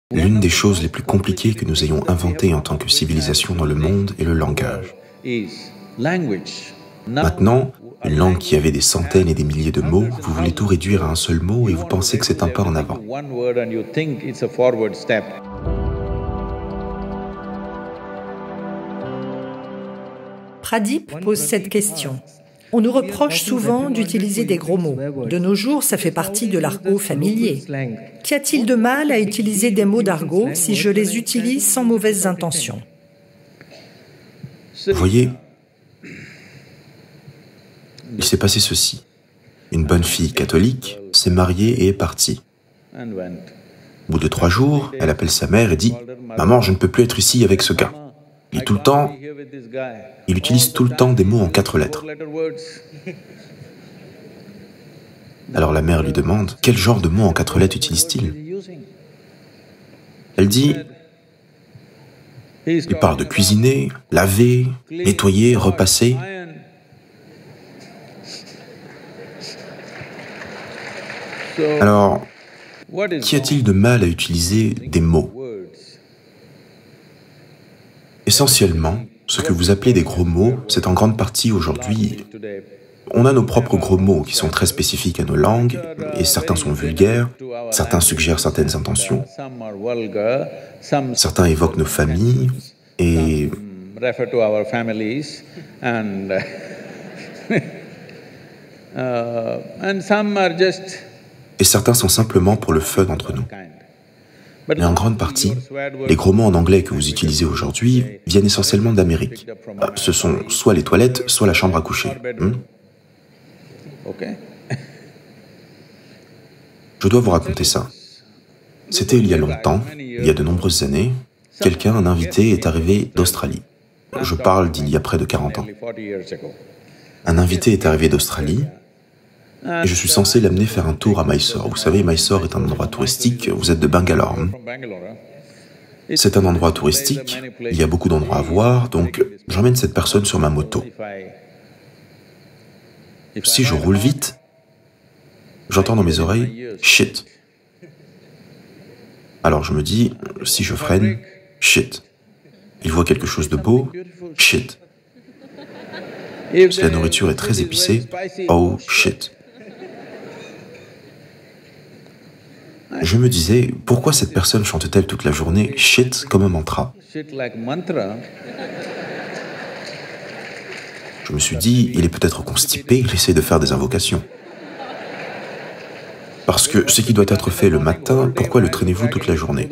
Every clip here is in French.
L'une des choses les plus compliquées que nous ayons inventées en tant que civilisation dans le monde est le langage. Maintenant, une langue qui avait des centaines et des milliers de mots, vous voulez tout réduire à un seul mot et vous pensez que c'est un pas en avant. Pradip pose cette question. On nous reproche souvent d'utiliser des gros mots. De nos jours, ça fait partie de l'argot familier. Qu'y a-t-il de mal à utiliser des mots d'argot si je les utilise sans mauvaises intentions? Vous voyez, il s'est passé ceci. Une bonne fille catholique s'est mariée et est partie. Au bout de 3 jours, elle appelle sa mère et dit « Maman, je ne peux plus être ici avec ce gars. Il utilise tout le temps des mots en 4 lettres. » Alors la mère lui demande « Quel genre de mots en 4 lettres utilise-t-il » Elle dit « Il parle de cuisiner, laver, nettoyer, repasser. » Alors, qu'y a-t-il de mal à utiliser des mots? Essentiellement, ce que vous appelez des gros mots, c'est en grande partie aujourd'hui... On a nos propres gros mots qui sont très spécifiques à nos langues, et certains sont vulgaires, certains suggèrent certaines intentions, certains évoquent nos familles, et... Et certains sont simplement pour le fun entre nous. Mais en grande partie, les gros mots en anglais que vous utilisez aujourd'hui viennent essentiellement d'Amérique. Ce sont soit les toilettes, soit la chambre à coucher. Je dois vous raconter ça. C'était il y a longtemps, il y a de nombreuses années, un invité est arrivé d'Australie. Je parle d'il y a près de 40 ans. Un invité est arrivé d'Australie, et je suis censé l'amener faire un tour à Mysore. Vous savez, Mysore est un endroit touristique, vous êtes de Bangalore. C'est un endroit touristique, il y a beaucoup d'endroits à voir, donc j'emmène cette personne sur ma moto. Si je roule vite, j'entends dans mes oreilles « shit ». Alors je me dis, si je freine, « shit ». Il voit quelque chose de beau, « shit ». Si la nourriture est très épicée, « oh shit ». Je me disais, pourquoi cette personne chante-t-elle toute la journée « shit » comme un mantra? Je me suis dit, il est peut-être constipé, il essaie de faire des invocations. Parce que ce qui doit être fait le matin, pourquoi le traînez-vous toute la journée?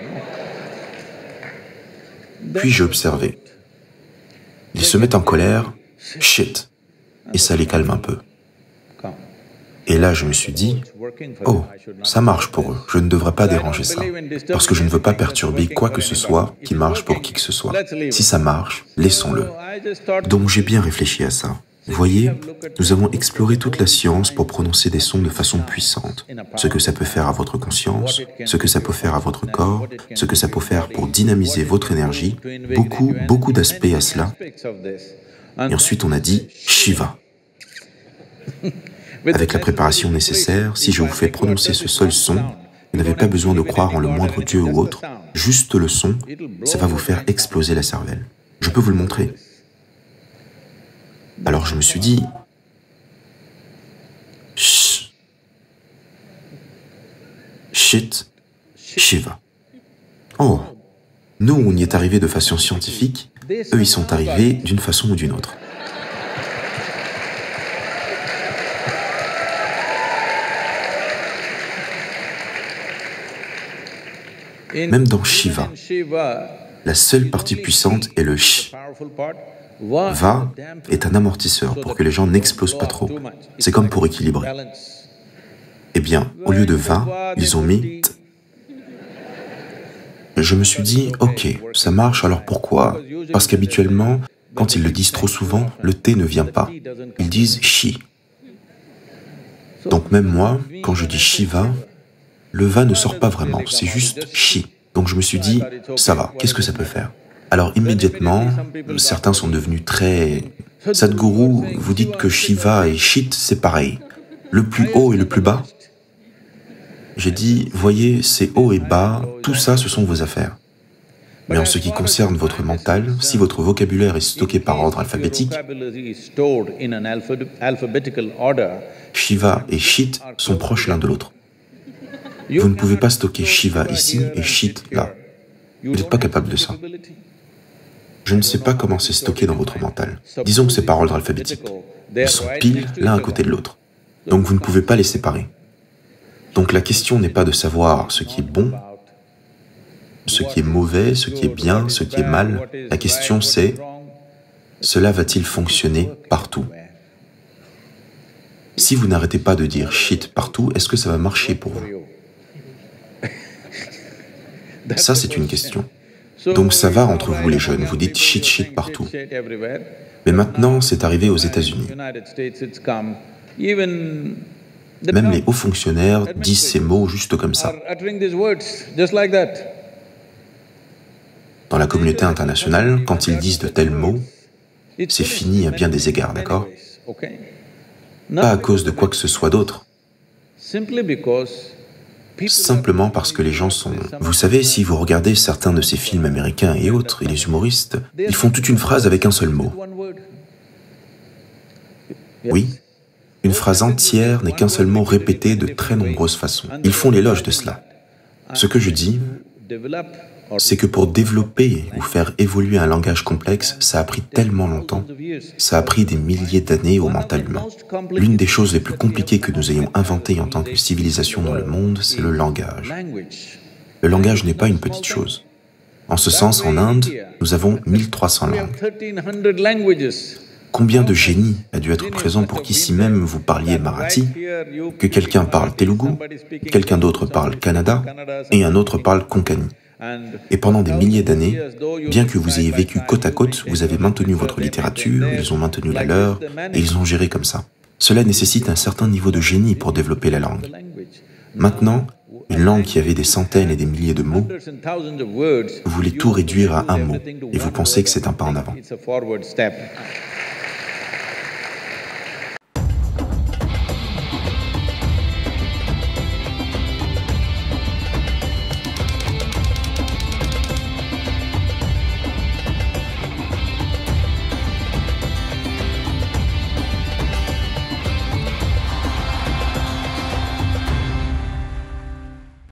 Puis j'ai observé. Ils se mettent en colère, « shit », et ça les calme un peu. Et là, je me suis dit, oh, ça marche pour eux, je ne devrais pas déranger ça, parce que je ne veux pas perturber quoi que ce soit qui marche pour qui que ce soit. Si ça marche, laissons-le. Donc j'ai bien réfléchi à ça. Vous voyez, nous avons exploré toute la science pour prononcer des sons de façon puissante. Ce que ça peut faire à votre conscience, ce que ça peut faire à votre corps, ce que ça peut faire pour dynamiser votre énergie, beaucoup d'aspects à cela. Et ensuite on a dit Shiva. Avec la préparation nécessaire, si je vous fais prononcer ce seul son, vous n'avez pas besoin de croire en le moindre dieu ou autre, juste le son, ça va vous faire exploser la cervelle. Je peux vous le montrer. Alors je me suis dit, Shh, shit, Shiva. Oh, nous on y est arrivé de façon scientifique, eux ils sont arrivés d'une façon ou d'une autre. Même dans Shiva, la seule partie puissante est le Sh. Va est un amortisseur pour que les gens n'explosent pas trop. C'est comme pour équilibrer. Eh bien, au lieu de Va, ils ont mis T. Je me suis dit, ok, ça marche, alors pourquoi? Parce qu'habituellement, quand ils le disent trop souvent, le T ne vient pas. Ils disent Shi. Donc même moi, quand je dis Shiva, le Va ne sort pas vraiment, c'est juste Shi. Donc je me suis dit, ça va, qu'est-ce que ça peut faire? Alors immédiatement, certains sont devenus très... Sadhguru, vous dites que Shiva et Shit, c'est pareil. Le plus haut et le plus bas? J'ai dit, voyez, c'est haut et bas, tout ça, ce sont vos affaires. Mais en ce qui concerne votre mental, si votre vocabulaire est stocké par ordre alphabétique, Shiva et Shit sont proches l'un de l'autre. Vous ne pouvez pas stocker Shiva ici et Shit là. Vous n'êtes pas capable de ça. Je ne sais pas comment c'est stocké dans votre mental. Disons que c'est par ordre alphabétique. Ils sont pile l'un à côté de l'autre. Donc vous ne pouvez pas les séparer. Donc la question n'est pas de savoir ce qui est bon, ce qui est mauvais, ce qui est bien, ce qui est mal. La question c'est, cela va-t-il fonctionner partout? Si vous n'arrêtez pas de dire shit partout, est-ce que ça va marcher pour vous? Ça, c'est une question. Donc ça va entre vous les jeunes, vous dites shit shit partout. Mais maintenant, c'est arrivé aux États-Unis. Même les hauts fonctionnaires disent ces mots juste comme ça. Dans la communauté internationale, quand ils disent de tels mots, c'est fini à bien des égards, d'accord? Pas à cause de quoi que ce soit d'autre. Simplement parce que les gens sont... Vous savez, si vous regardez certains de ces films américains et autres, et les humoristes, ils font toute une phrase avec un seul mot. Oui, une phrase entière n'est qu'un seul mot répété de très nombreuses façons. Ils font l'éloge de cela. Ce que je dis, c'est que pour développer ou faire évoluer un langage complexe, ça a pris tellement longtemps, ça a pris des milliers d'années au mental humain. L'une des choses les plus compliquées que nous ayons inventées en tant que civilisation dans le monde, c'est le langage. Le langage n'est pas une petite chose. En ce sens, en Inde, nous avons 1300 langues. Combien de génies a dû être présent pour qu'ici même vous parliez marathi, que quelqu'un parle telugu, quelqu'un d'autre parle kannada et un autre parle konkani. Et pendant des milliers d'années, bien que vous ayez vécu côte à côte, vous avez maintenu votre littérature, ils ont maintenu la leur, et ils ont géré comme ça. Cela nécessite un certain niveau de génie pour développer la langue. Maintenant, une langue qui avait des centaines et des milliers de mots, vous voulez tout réduire à un mot, et vous pensez que c'est un pas en avant.